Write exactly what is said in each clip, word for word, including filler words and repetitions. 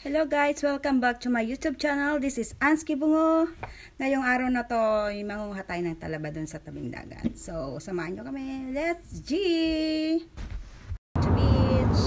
Hello guys! Welcome back to my YouTube channel. This is Ansky Bungo. Ngayong araw na to, mangunguha tayo ng talaba dun sa tabing dagat. So, samahan nyo kami. Let's G! To beach!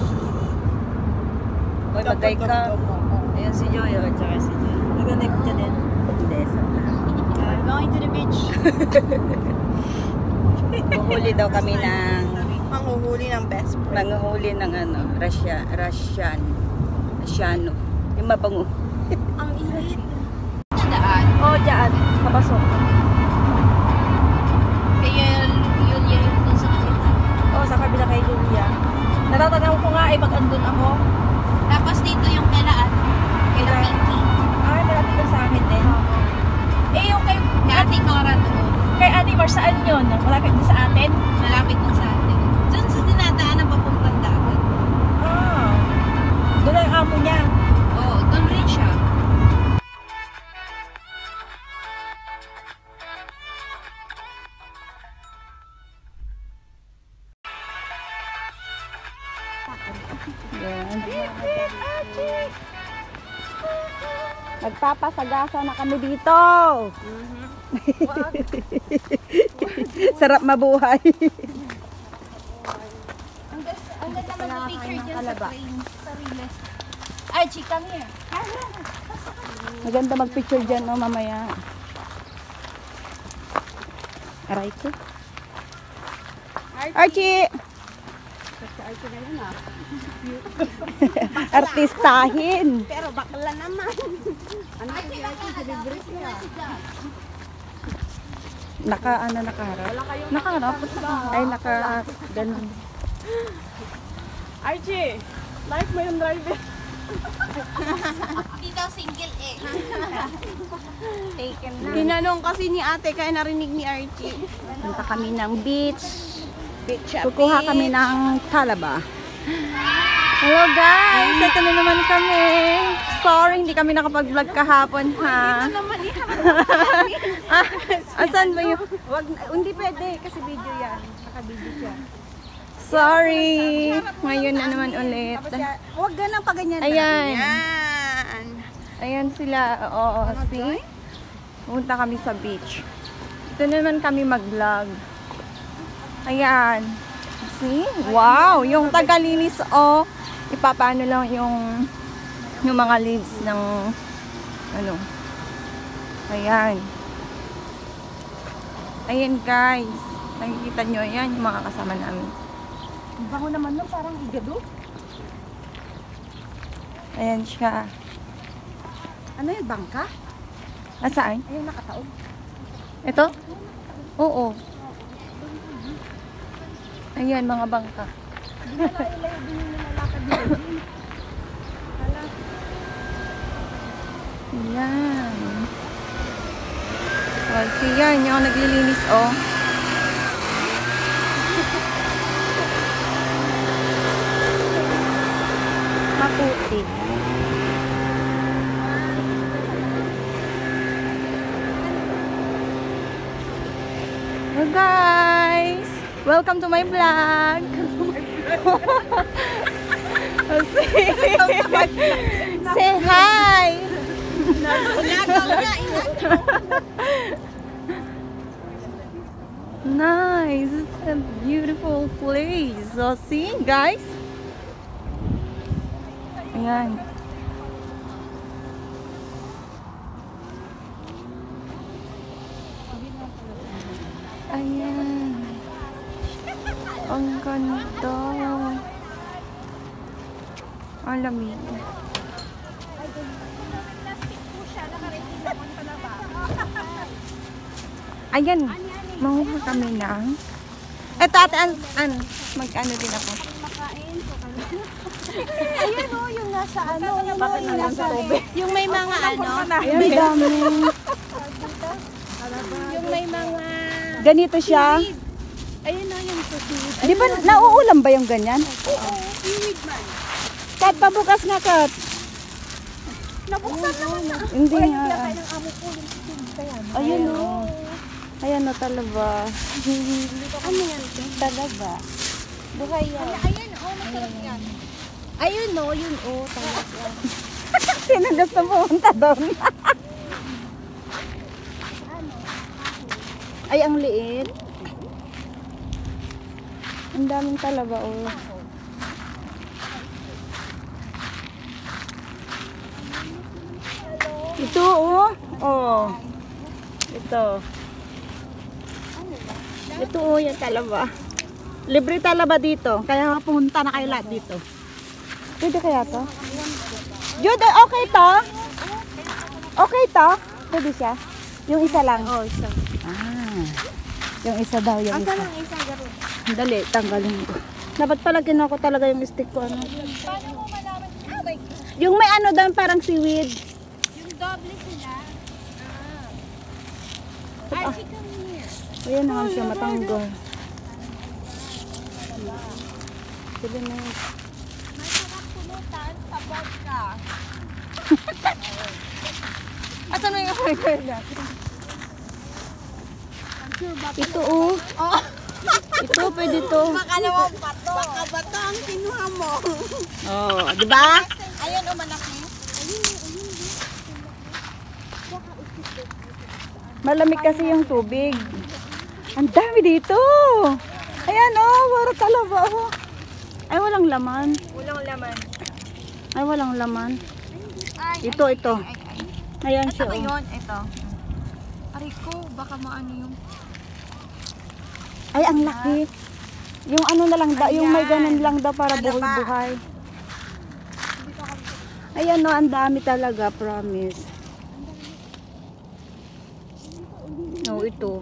Hoy, magay ka. Ayan si Joy, o, tsaka si Joy. Nagandang ka din. Hindi, so I'm going to the beach. Huhuli daw kami ng... Manghuhuli ng best friend. Manguhuli ng ano, Russia, Russian. Russiano. Yung mabango. Ang init. Daan? Oh, dyan. Papasok. Kaya yun yun dun sa kabila. Oh, sa kabila kay Julia. Natatanaw ko nga eh, pag andun ako. Tapos dito yung kailaan. Kaila Pinky. Ay, malapit na sa amin din. Eh, yung kay... Kay Ate Cora doon. Kay Ate Mar, saan yun? Malapit din sa atin? Malapit dun sa atin. Dun sa dinadaan ng papuntang dagat. Ah. Doon ang amo niya. Oo, dun rin siya. Yan. Magpapasagasa na kami dito. Mm-hmm. Sarap mabuhay. Ang ganda naman ng picture dyan sa train. Sa Riles. Archie, come here. Maganda mag-picture dyan, no, mamaya. Aray ko. Archie! Archie na yun ah. Artistahin. Pero bakla naman. Ano si Archie? Celebrity siya. Naka, ano, nakaharap? Nakaharap? Ay, naka, ganun. Archie, life mo yung driver. Hindi daw single eh. Taken na. Tinanong kasi ni ate kaya narinig ni Archie. Punta kami ng beach. Beach Kukuha kami ng talaba. Hello guys! Ito na naman kami. Sorry, hindi kami nakapag-vlog kahapon ha. naman ah, asan ba yun? Wag, hindi pwede kasi video yan. Naka-video siya. Sorry! Ngayon na naman ulit. Huwag ganang paganyan. Ayan. Yan. Ayan sila. Oo, see? Punta kami sa beach. Ito na naman kami mag-vlog. Ayan. See? Wow! Yung tagalinis, oh. Ipapano lang yung yung mga leaves ng ano. Ayan. Ayan, guys. Nakikita nyo, ayan yung mga kasama namin. Ang bango naman nun, parang igado. Ayan siya. Ano yun, bangka? Asaan? Ayun, nakataog. Ito? Oo. Ayan, mga bangka. Hindi na tayo layo din yung nilalakad nila. Hala. Ayan. O, si yan, yung naglilinis, oh. Maputi. Hello guys! Welcome to my vlog! Oh, say, say hi! Nice! It's a beautiful place. So, see guys? Ayan. Ayan. Ang ganda. Ang lamig. Ayan. Manguha kami ng... Eto ate, an, an, mag-ano din ako. Ayun o, yung nasa ano, yung Bakit yung na lang nasa sa tubig? Yung may mga ano. Ayan, dami. Yung may mga... Ganito siya. Ayun o, yung susunod. Di ba, nauulam ba yung ganyan? Oo, seaweed man. Kat, pabukas nga, Kat. nabuksan naman na. Hindi Ay, nga. hindi kaya ng amo ko yung susunod kaya. Ayun o. Ayan na talaba. Ano yan? Talaba. Buhay yan. Ayan, oh, masarap yan. Ayun no, yun oh, talaga. Sino gusto pumunta doon? Ay, ang liit. Ang daming talaba, oh. Ito, oh. Oh. Ito. Ito, oh, yung talaba. Libre talaba dito. Kaya pumunta na kayo lahat dito. Pwede kaya to? Jude, okay to? Okay to? Pwede siya? Yung isa lang? Oh, isa. Ah. Yung isa daw, yung Asa isa. lang isa garo? Dali, tanggalin ko. Dapat pala kinuha ko talaga yung stick ko. Ano? Paano mo malaman? Ah, my God. Yung may ano doon, parang seaweed. Yung doble sila. Ah. Archie, come here. Ayan naman siya, matanggal. Sige na yun. Masarap pulutan sa vodka. Asan na yung record natin? Ito oh. Oh, Ito, pwede to. baka naman bato. Baka bato ang kinuha mo. Oh, di ba? Ayan o, malaki. Malamig kasi yung tubig. Ang dami dito. Ayan oh, puro talaba oh. Ay, walang laman. Walang laman. Ay, walang laman. Ay, Ito, ito. Ayan siya Ito oh. yun, ito. Aray ko, baka maano yung... Ay, ang laki. Yung ano na lang daw, yung may ganun lang daw para buhay-buhay. Ayan no, ang dami talaga, promise. No, ito.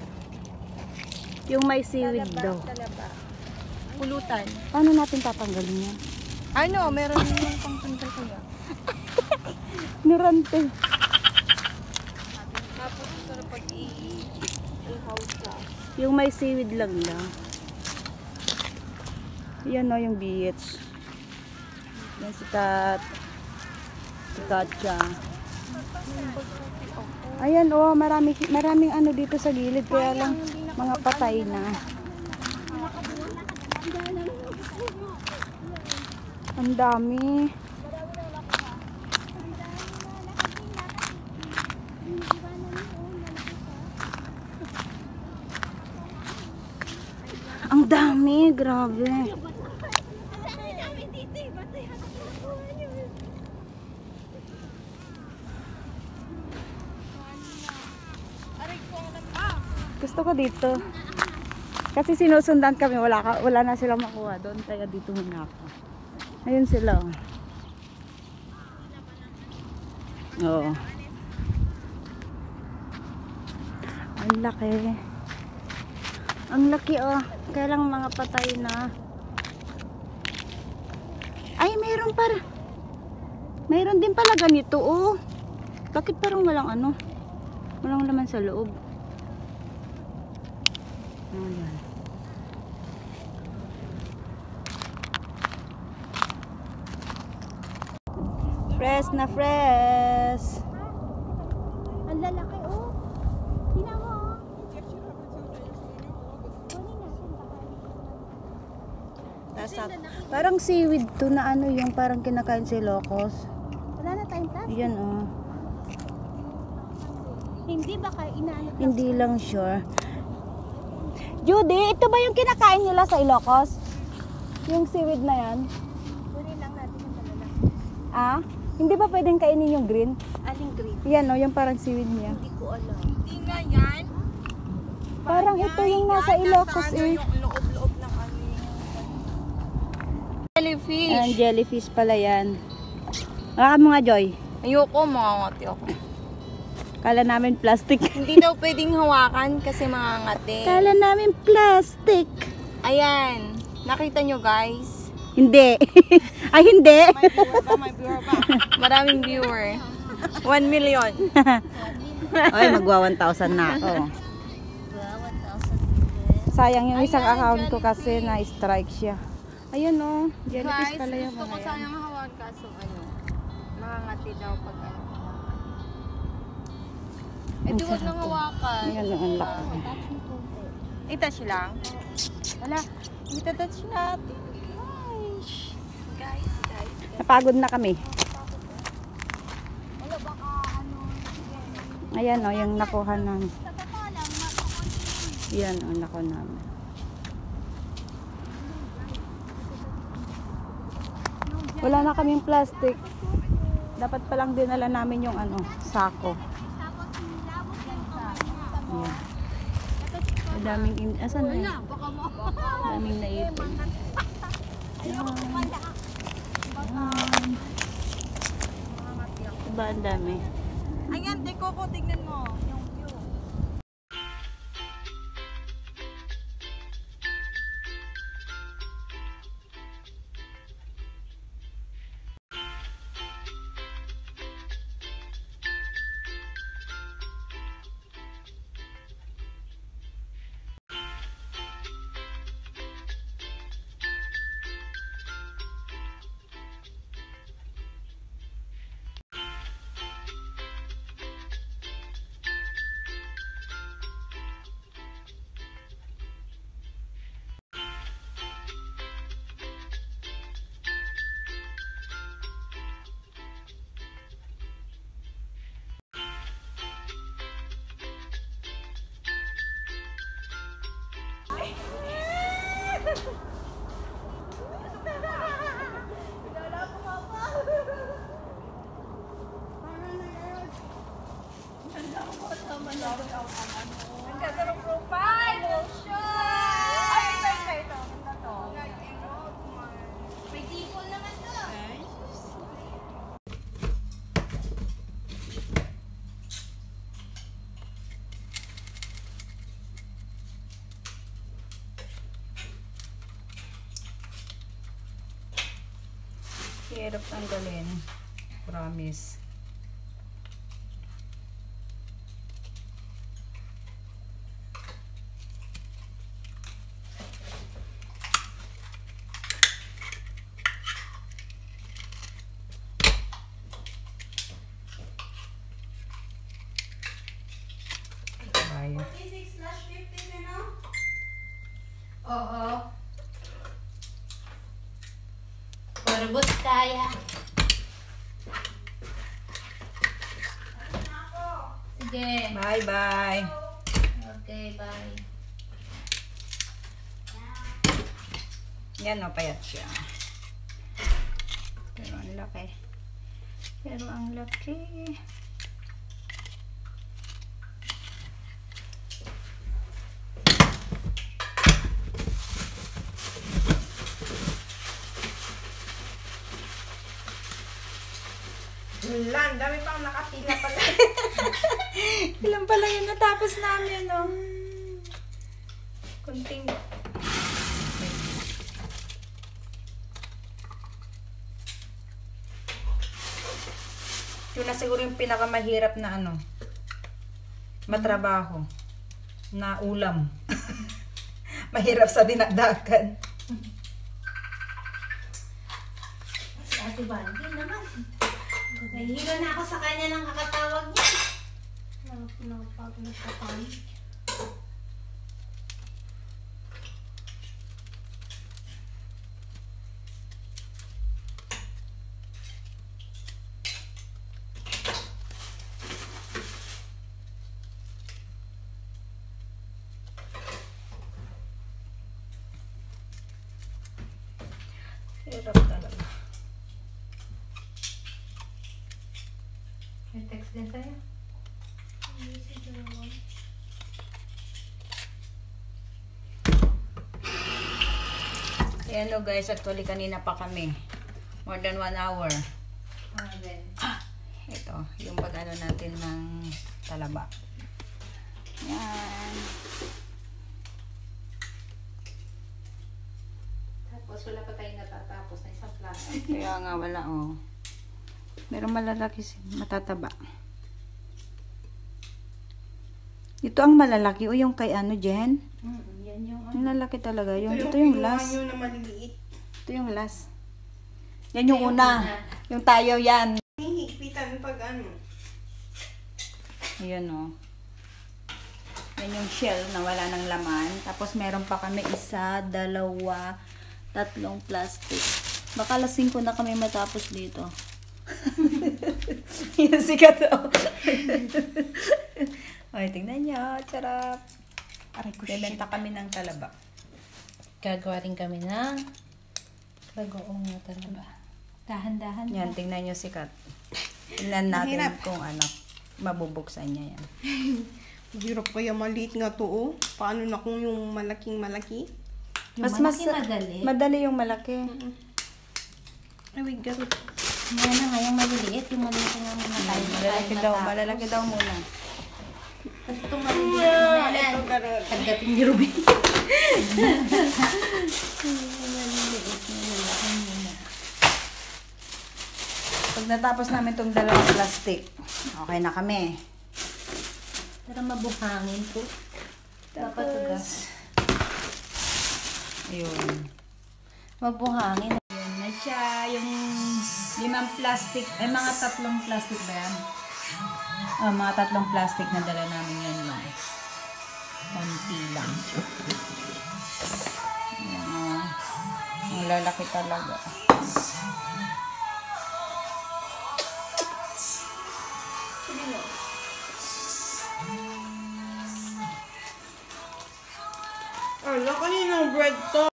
Yung may seaweed daw. Talaba. Pulutan. Paano natin tatanggalin yan? Ano, meron yung pang tanggal kaya. Nurante. Tapos, sarap pag i-house ka. Yung may seaweed lang lang. Yan no, yung beach. Yan si Kat. Si Katja. Ayan oh, marami, maraming ano dito sa gilid. Kaya lang mga patay na. Ang dami. Ang dami, grabe. Gusto ko dito. Kasi sinusundan kami, wala, ka, wala na sila makuha doon. Kaya dito muna ako. Ayun sila. Oh. Oo. Ang laki. Ang laki oh. Kaya lang mga patay na. Ay, mayroon para. Mayroon din pala ganito oh. Bakit parang walang ano? Walang laman sa loob. Ayan. Fresh na fresh. Ang lalaki, oh. Tingnan mo, oh. Tasak. Parang seaweed to na ano yung parang kinakain si Locos. Wala na tayong tas. Yan oh. Hindi ba kayo inaano? Hindi lang sure. Judy, ito ba yung kinakain nila sa Ilocos? Yung seaweed na yan? Kunin lang natin yung talala. Ah? Hindi ba pwedeng kainin yung green? Aling green? Yan oh, yung parang seaweed niya. Hindi ko alam. Hindi nga yan. Parang ito yung nasa Ilocos eh. Yung loob-loob ng ano yung... Jellyfish. Ayan, jellyfish pala yan. Baka mo nga, Joy. Ayoko, mangangati ako. Kala namin plastic. Hindi daw pwedeng hawakan kasi mangangati. Kala namin plastic. Ayan. Nakita nyo guys? Hindi. Ay, hindi. May viewer ba? May viewer ba? Maraming viewer. One million. Ay, magwa one thousand na ako. Sayang yung isang account ko kasi na-strike siya. Ayun oh, jellyfish Guys, pala yung gusto ko mga yan. sanang hawakan kaso ano, mangangati daw pag ano. Eh di wag nang hawakan. Ayan oh, ang laki. I-touch lang. Wala, i-touch natin. Guys, guys, guys. guys. Napagod na kami. Ayan o, yung nakuha namin. Sa totoo lang, makukunti. Yan o, nakuha namin. Wala na kaming plastic. Dapat palang dinala namin yung ano, sako. Tapos nilabot yung kamay niya. Ayan. Ang daming, in asan na yun? Baka mo. Daming naipon. Ayoko pala. Ayan. Diba ang dami? Ayan, Deko ko, tignan mo. Yung view. Ang ganda ng profile! Lotion! Ay, ito, ito, ito. Ganda to. May tipol naman to. Hirap tanggalin. Promise. Tayo. forty-six slash fifteen, ano? Oo. Corbus kaya. Sige. Bye-bye. Okay, bye. Yan o, payat siya. Pero ang laki. Pero ang laki. Lan, dami pang nakapila pala. Ilan pala yung natapos namin, no? Kunting... Yun na siguro yung pinakamahirap na ano, matrabaho, na ulam. Mahirap sa dinadakan. Si Ate Bandy naman. Nahihilo na ako sa kanya ng kakatawag niya. Nakapag nagkatawag. Hirap talaga. May text din sa'yo. Ayan o guys, actually kanina pa kami. More than one hour. Ah, then. Ito, yung pag-ano natin ng talaba. Yan. Tapos wala pa tayong natatapos na isang plastic. Kaya nga wala oh. Meron malalaki, matataba. Ito ang malalaki o yung kay ano, Jen? Mm, yan yung Ang lalaki talaga. Yung, ito yung last. Ito yung na maliliit. Ito yung last. Yan yung una. Yung tayo yan. Hihigpitan pag ano. Ayan o. Yan yung shell na wala ng laman. Tapos meron pa kami isa, dalawa, tatlong plastic. Baka lasing ko na kami matapos dito. Yung sikat oh. Ay, tingnan nyo. Charap. Aray ko, Bebenta kami ng talaba. Gagawa rin kami ng bagoong na talaba. Dahan-dahan. Yan, tingnan nyo sikat. Tingnan natin Mahirap. kung ano, mabubuksan niya yan. Hirap kaya maliit nga to, oh. Paano na kung yung malaking malaki? Yung Mas malaki mas madali. madali yung malaki. Ay, wait, garot. Yan na nga yung maliliit. Yung maliliit nga muna tayo. Malalaki daw, malalaki daw muna. Kasi itong maliliit na yan. Ito, garot. Pagdating ni Ruby. Pag natapos namin itong dalawang plastic, okay na kami. Para mabuhangin po. Dapat tuga. Ayun. Mabuhangin. Ayun na siya, yung limang plastic, ay mga tatlong plastic ba yan? Ah, mga tatlong plastic na dala namin yan lang. Konti lang. Ayan, ah. Ang lalaki talaga. Ala, kaninang bread to?